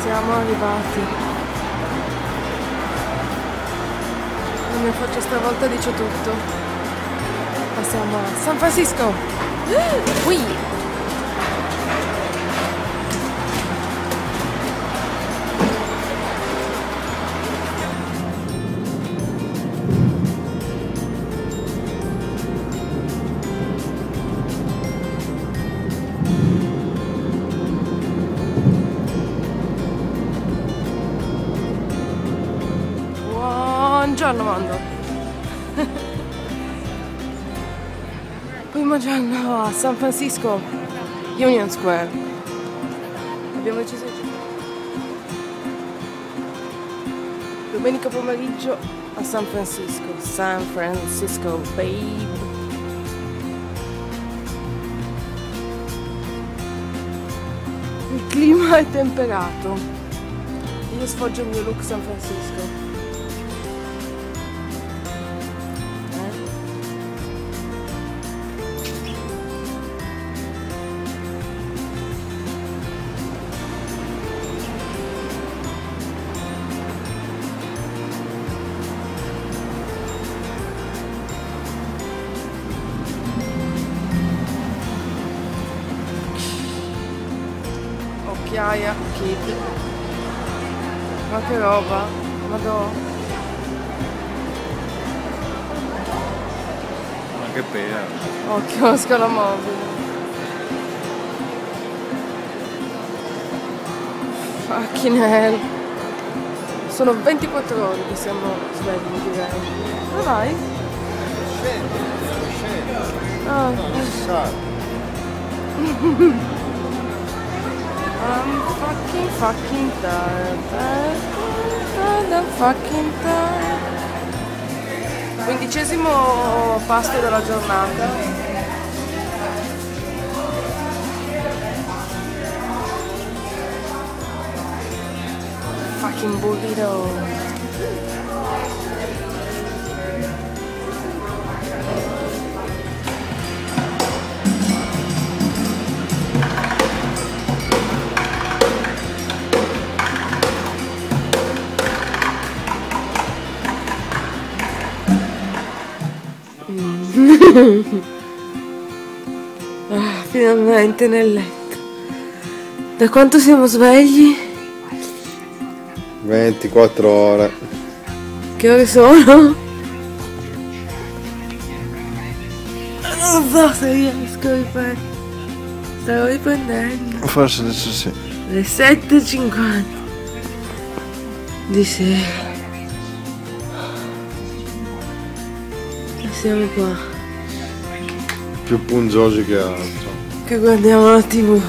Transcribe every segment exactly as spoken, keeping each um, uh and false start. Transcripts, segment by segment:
Siamo arrivati. La mia faccia stavolta dice tutto. Passiamo a San Francisco. Qui. Buongiorno mondo. Primo giorno a San Francisco Union Square. Abbiamo deciso di domenica pomeriggio a San Francisco. San Francisco, babe. Il clima è temperato. Io sfoggio il mio look San Francisco. Occhiaia, kid. Ma che roba, madò. Ma che pena. Occhio, scala mobile. Fucking hell. Sono ventiquattro ore che siamo svegli, direi. Dove vai? Scende, scende. Ah. I'm fucking fucking tired. I'm fucking tired. Quindicesimo pasto della giornata. Fucking burrito. Ah, finalmente nel letto. Da quanto siamo svegli? ventiquattro ore. Che ore sono? Non so se riesco a riprendere. Stavo riprendendo. Forse adesso sì. Le sette e cinquanta di sera. E siamo qua. Più pungiosi che altro. Che guardiamo la tivù.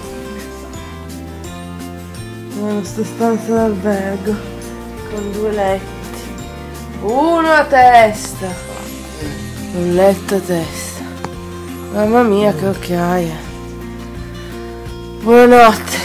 Nella nostra stanza d'albergo. Con due letti. Uno a testa. Un letto a testa. Mamma mia che occhiaie. Buonanotte.